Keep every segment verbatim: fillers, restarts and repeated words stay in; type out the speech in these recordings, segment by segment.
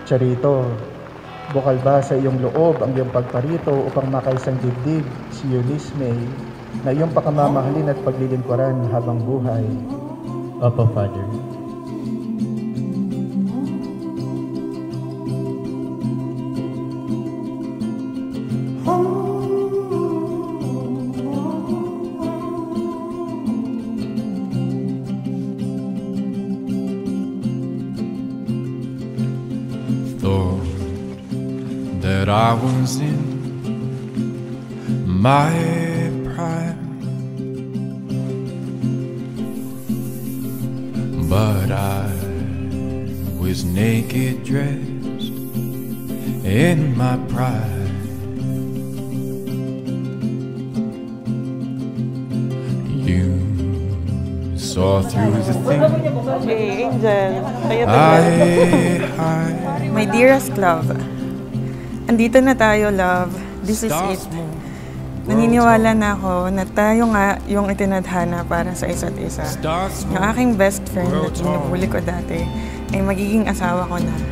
Charito, bukal ba sa iyong loob ang iyong pagparito upang makaisang dibdib si Eunice May na iyong pakamamahalin at paglilingkuran habang buhay? Opo, Father. Thought that I was in my prime, but I was naked, dressed in my pride. You saw through the things Hey, Angel. Kayo I din. hide. My dearest love. Andito na tayo, love. This is it. Naniniwala na ako na tayo nga yung itinadhana para sa isa't isa. Yung aking best friend na tinubuli ko dati ay magiging asawa ko na.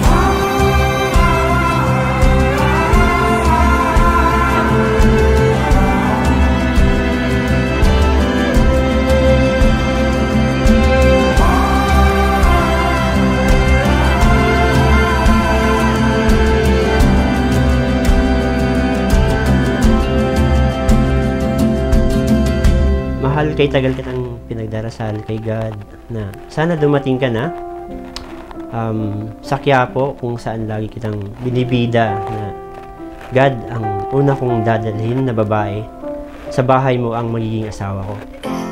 Mahal, kay tagal kitang pinagdarasal kay God na sana dumating ka na um, sa Quiapo kung saan lagi kitang binibida na God, ang una kong dadalhin na babae sa bahay mo ang magiging asawa ko.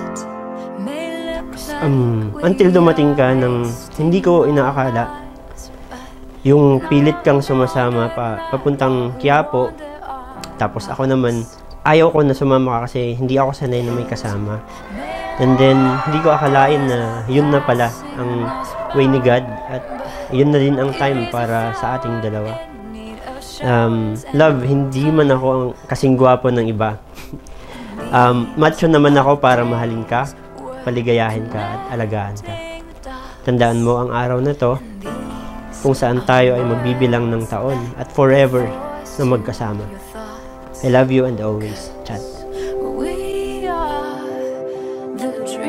Um, until dumating ka nang hindi ko inaakala yung pilit kang sumasama pa papuntang Quiapo, tapos ako naman ayaw ko na sumama ka kasi hindi ako sanay na may kasama. And then, hindi ko akalain na yun na pala ang way ni God at yun na din ang time para sa ating dalawa. Um, love, hindi man ako ang kasing gwapo ng iba. um, macho naman ako para mahalin ka, paligayahin ka at alagaan ka. Tandaan mo ang araw na to kung saan tayo ay magbibilang ng taon at forever na magkasama. I love you and always, Chad. We are the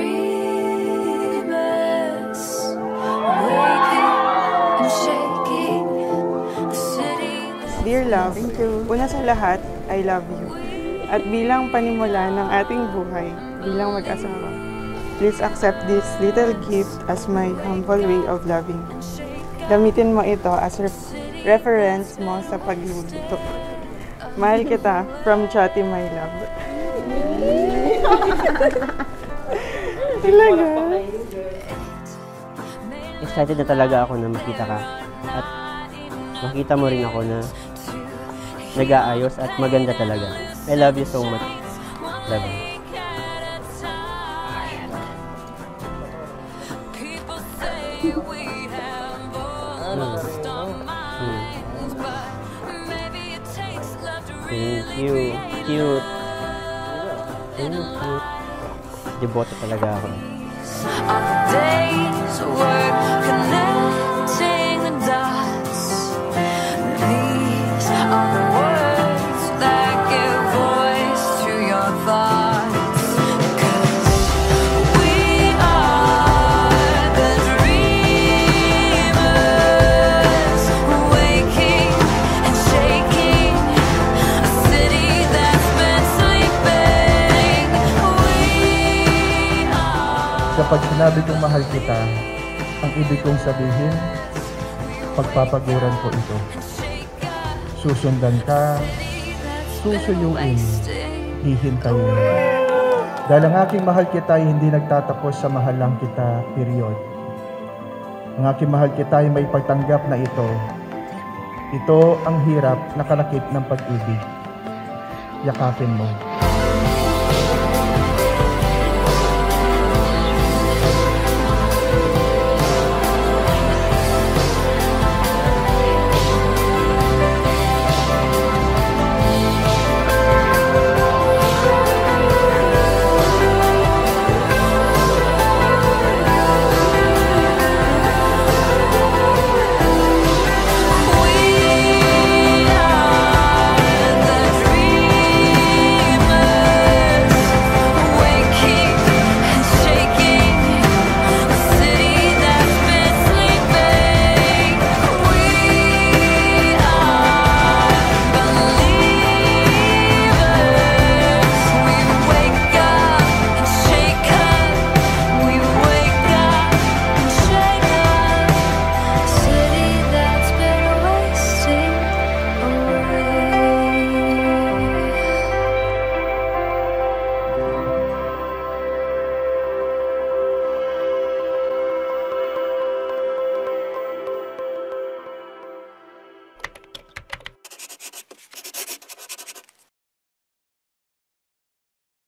dreamers, waking and shaking the city. Dear love, una sa lahat, I love you. At bilang panimula ng ating buhay, bilang mag-asawa, please accept this little gift as my humble way of loving you. Gamitin mo ito as ref- reference mo sa pagluluto. Mahal kita, from Chatty, my love. Talaga? Excited na talaga ako na makita ka at makita mo rin ako na nag-aayos at maganda talaga. I love you so much. Love you. Hmm. Hmm. Thank you. Cute. Thank you. Deboto talaga ako. Our days work connecting the dots. These are the words that give voice to your thoughts. 'Cause we are the dreamers, waking and shaking a city that's been sleeping. We are. Kapag sinabi kong mahal kita, ang ibig kong sabihin, pagpapaguran ko ito. Susundan ka, susuyuin, hihintayin. Dahil ang aking mahal kita ay hindi nagtatapos sa mahal lang kita, period. Ang aking mahal kita ay may pagtanggap na ito. Ito ang hirap na kalakip ng pag-ibig. Yakapin mo.